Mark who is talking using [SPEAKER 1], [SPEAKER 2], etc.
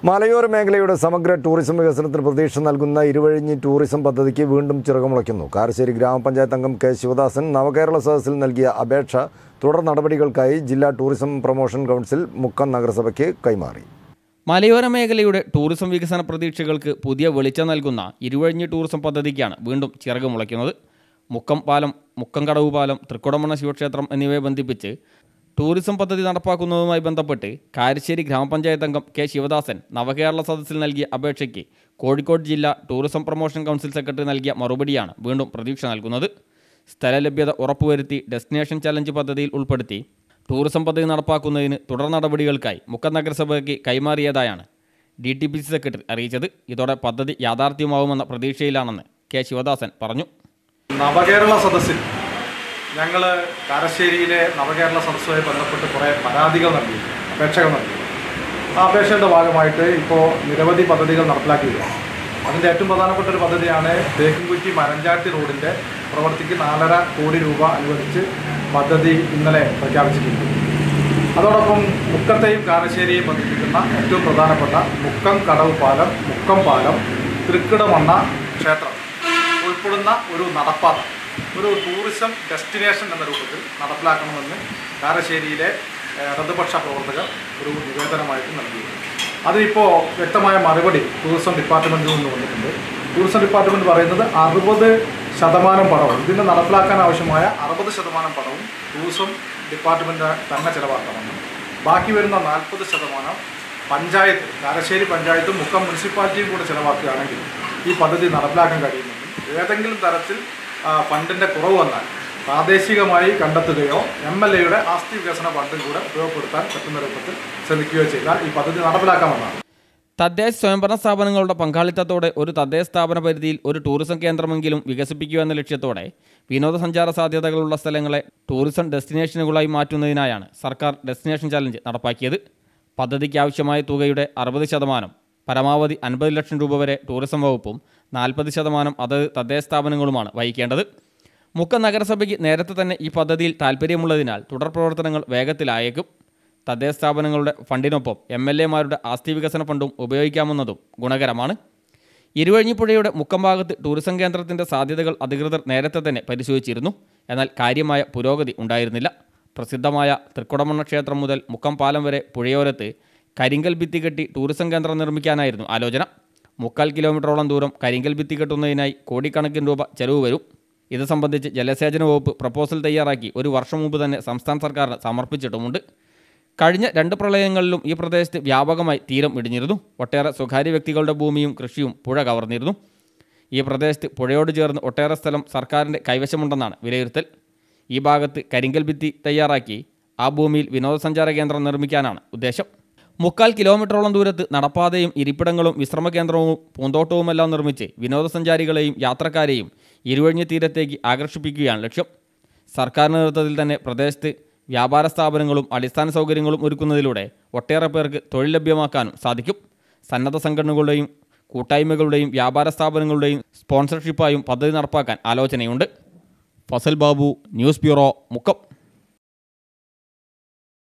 [SPEAKER 1] മലയോര മേഖലയുടെ സമഗ്ര ടൂറിസം വികസനത്തിന് പ്രതീക്ഷ നൽകുന്ന ഇരുവഴിഞ്ഞി ടൂറിസം പദ്ധതിക്ക് വീണ്ടും ചിറകുമുളയ്ക്കുന്നു. കാരശ്ശേരി ഗ്രാമപഞ്ചായത്ത് അംഗം കെ ശിവദാസൻ നവകേരള സദസ്സിൽ നൽകിയ അപേക്ഷ തുടർ നടപടികൾക്കായി ജില്ലാ ടൂറിസം പ്രൊമോഷൻ കൗൺസിൽ മുക്കം നഗരസഭയ്ക്ക് കൈമാറി.
[SPEAKER 2] മലയോര മേഖലയുടെ ടൂറിസം വികസന പ്രതീക്ഷകൾക്ക് പുതിയ വെളിച്ചം നൽകുന്ന ഇരുവഴിഞ്ഞി ടൂറിസം പദ്ധതിക്കാണ് വീണ്ടും ചിറകുമുളയ്ക്കുന്നത്. മുക്കം പാലം, മുക്കം കടവ് പാലം, തൃക്കുടമണ്ണ ശിവക്ഷേത്രം എന്നിവയെ ബന്ധിപ്പിച്ച് ടൂറിസം പദ്ധതി നടപ്പാക്കുന്നതുമായി ബന്ധപ്പെട്ട് കാരശ്ശേരി ഗ്രാമപഞ്ചായത്ത് അംഗം കെ ശിവദാസൻ നവകേരള സദസ്സിൽ നൽകിയ അപേക്ഷയ്ക്ക് കോഴിക്കോട് ജില്ലാ ടൂറിസം പ്രൊമോഷൻ കൗൺസിൽ സെക്രട്ടറി നൽകിയ മറുപടിയാണ് വീണ്ടും പ്രതീക്ഷ നൽകുന്നത്. സ്ഥലലഭ്യത ഉറപ്പുവരുത്തി ഡെസ്റ്റിനേഷൻ ചലഞ്ച് പദ്ധതിയിൽ ഉൾപ്പെടുത്തി ടൂറിസം പദ്ധതി നടപ്പാക്കുന്നതിന് തുടർ നടപടികൾക്കായി മുക്കം നഗരസഭയ്ക്ക് കൈമാറിയതായാണ് DTPC സെക്രട്ടറി അറിയിച്ചത്. ഇതോടെ പദ്ധതി യാഥാർത്ഥ്യമാവുമെന്ന പ്രതീക്ഷയിലാണെന്ന് കെ ശിവദാസൻ പറഞ്ഞു.
[SPEAKER 3] നവകേരള സദസ്സിൽ ഞങ്ങൾ കാരശ്ശേരിയിലെ നവകേരള സദസ്സുമായി ബന്ധപ്പെട്ട് കുറേ പരാതികൾ നൽകി, അപേക്ഷകൾ നൽകി. ആ അപേക്ഷയുടെ ഭാഗമായിട്ട് ഇപ്പോൾ നിരവധി പദ്ധതികൾ നടപ്പിലാക്കിയിരിക്കുകയാണ്. അതിൻ്റെ ഏറ്റവും പ്രധാനപ്പെട്ട ഒരു പദ്ധതിയാണ് തേക്കുംകുറ്റി മരഞ്ചാട്ടി റോഡിൻ്റെ പ്രവൃത്തിക്ക് 4.5 കോടി രൂപ അനുവദിച്ച് പദ്ധതി ഇന്നലെ പ്രഖ്യാപിച്ചിട്ടുണ്ട്. അതോടൊപ്പം മുക്കത്തെയും കാരശ്ശേരിയെയും ബന്ധിപ്പിക്കുന്ന ഏറ്റവും പ്രധാനപ്പെട്ട മുക്കം കടവ് പാലം, മുക്കം പാലം, തൃക്കുടമണ്ണ ക്ഷേത്രം ഉൾപ്പെടുന്ന ഒരു നടപ്പാത ഒരു ടൂറിസം ഡെസ്റ്റിനേഷൻ എന്ന രൂപത്തിൽ നടപ്പിലാക്കണമെന്ന് കാരശ്ശേരിയിലെ ഇടതുപക്ഷ പ്രവർത്തകർ ഒരു നിവേദനമായിട്ട് നൽകിയിരുന്നു. അതിനിപ്പോൾ വ്യക്തമായ മറുപടി ടൂറിസം ഡിപ്പാർട്ട്മെൻറ്റിൽ നിന്ന് വന്നിട്ടുണ്ട്. ടൂറിസം ഡിപ്പാർട്ട്മെൻറ്റ് പറയുന്നത് 60% പണവും ഇതിന് നടപ്പിലാക്കാൻ ആവശ്യമായ 60% പണവും ടൂറിസം ഡിപ്പാർട്ട്മെൻറ്റ് തന്നെ ചിലവാക്കണമെന്നും ബാക്കി വരുന്ന 40% പഞ്ചായത്ത്, കാരശ്ശേരി പഞ്ചായത്തും മുക്കം മുനിസിപ്പാലിറ്റിയും കൂടെ ചിലവാക്കുകയാണെങ്കിൽ ഈ പദ്ധതി നടപ്പിലാക്കാൻ കഴിയുമെന്നും ഏതെങ്കിലും തരത്തിൽ ഫണ്ടിൻ്റെ കുറവ് വന്നാൽ പ്രാദേശികമായി കണ്ടെത്തുകയോ MLAയുടെ ആസ്തി വികസന ഫണ്ടും കൂടെ ഉപയോഗപ്പെടുത്താൻ പറ്റുന്ന രൂപത്തിൽ ശ്രമിക്കുകയോ ചെയ്താൽ ഈ പദ്ധതി നടപ്പിലാക്കാമെന്നാണ്.
[SPEAKER 2] തദ്ദേശ സ്വയംഭരണ സ്ഥാപനങ്ങളുടെ പങ്കാളിത്തത്തോടെ ഒരു തദ്ദേശ സ്ഥാപന പരിധിയിൽ ഒരു ടൂറിസം കേന്ദ്രമെങ്കിലും വികസിപ്പിക്കുക എന്ന ലക്ഷ്യത്തോടെ വിനോദസഞ്ചാര സാധ്യതകളുള്ള സ്ഥലങ്ങളെ ടൂറിസം ഡെസ്റ്റിനേഷനുകളായി മാറ്റുന്നതിനായാണ് സർക്കാർ ഡെസ്റ്റിനേഷൻ ചലഞ്ച് നടപ്പാക്കിയത്. പദ്ധതിക്ക് ആവശ്യമായ തുകയുടെ 60%, പരമാവധി 50 ലക്ഷം രൂപ വരെ ടൂറിസം വകുപ്പും 40% അതത് തദ്ദേശ സ്ഥാപനങ്ങളുമാണ് വഹിക്കേണ്ടത്. മുക്കം നഗരസഭയ്ക്ക് നേരത്തെ തന്നെ ഈ പദ്ധതിയിൽ താൽപ്പര്യമുള്ളതിനാൽ തുടർ പ്രവർത്തനങ്ങൾ വേഗത്തിലായേക്കും. തദ്ദേശ സ്ഥാപനങ്ങളുടെ ഫണ്ടിനൊപ്പം MLAമാരുടെ ആസ്തി വികസന ഫണ്ടും ഉപയോഗിക്കാമെന്നതും ഗുണകരമാണ്. ഇരുവഴിഞ്ഞിപ്പുഴയുടെ മുക്കം ഭാഗത്ത് ടൂറിസം കേന്ദ്രത്തിൻ്റെ സാധ്യതകൾ അധികൃതർ നേരത്തെ തന്നെ പരിശോധിച്ചിരുന്നു. എന്നാൽ കാര്യമായ പുരോഗതി ഉണ്ടായിരുന്നില്ല. പ്രസിദ്ധമായ തൃക്കുടമണ്ണ ക്ഷേത്രം മുതൽ മുക്കം പാലം വരെ പുഴയോരത്ത് കരിങ്കൽ ഭിത്തി കെട്ടി ടൂറിസം കേന്ദ്രം നിർമ്മിക്കാനായിരുന്നു ആലോചന. 3/4 കിലോമീറ്ററോളം ദൂരം കരിങ്കൽ ഭിത്തി കെട്ടുന്നതിനായി കോടിക്കണക്കിന് രൂപ ചെലവ് വരും. ഇത് സംബന്ധിച്ച് ജലസേചന വകുപ്പ് പ്രപ്പോസൽ തയ്യാറാക്കി 1 വർഷം മുമ്പ് തന്നെ സംസ്ഥാന സർക്കാരിന് സമർപ്പിച്ചിട്ടുമുണ്ട്. കഴിഞ്ഞ 2 പ്രളയങ്ങളിലും ഈ പ്രദേശത്ത് വ്യാപകമായി തീരം ഇടിഞ്ഞിരുന്നു. ഒട്ടേറെ സ്വകാര്യ വ്യക്തികളുടെ ഭൂമിയും കൃഷിയും പുഴ കവർന്നിരുന്നു. ഈ പ്രദേശത്ത് പുഴയോട് ചേർന്ന് ഒട്ടേറെ സ്ഥലം സർക്കാരിൻ്റെ കൈവശമുണ്ടെന്നാണ് വിലയിരുത്തൽ. ഈ ഭാഗത്ത് കരിങ്കൽ ഭിത്തി തയ്യാറാക്കി ആ ഭൂമിയിൽ വിനോദസഞ്ചാര കേന്ദ്രം നിർമ്മിക്കാനാണ് ഉദ്ദേശം. 3/4 കിലോമീറ്ററോളം ദൂരത്ത് നടപ്പാതയും ഇരിപ്പിടങ്ങളും വിശ്രമ കേന്ദ്രവും പൂന്തോട്ടവുമെല്ലാം നിർമ്മിച്ച് വിനോദസഞ്ചാരികളെയും യാത്രക്കാരെയും ഇരുവഴിഞ്ഞി തീരത്തേക്ക് ആകർഷിപ്പിക്കുകയാണ് ലക്ഷ്യം. സർക്കാർ നേതൃത്വത്തിൽ തന്നെ പ്രദേശത്ത് വ്യാപാര സ്ഥാപനങ്ങളും അടിസ്ഥാന സൗകര്യങ്ങളും ഒരുക്കുന്നതിലൂടെ ഒട്ടേറെ പേർക്ക് തൊഴിൽ ലഭ്യമാക്കാനും സാധിക്കും. സന്നദ്ധ സംഘടനകളുടെയും കൂട്ടായ്മകളുടെയും വ്യാപാര സ്ഥാപനങ്ങളുടെയും സ്പോൺസർഷിപ്പായും പദ്ധതി നടപ്പാക്കാൻ ആലോചനയുണ്ട്. Fazal Babu, news bureau, Mukkam.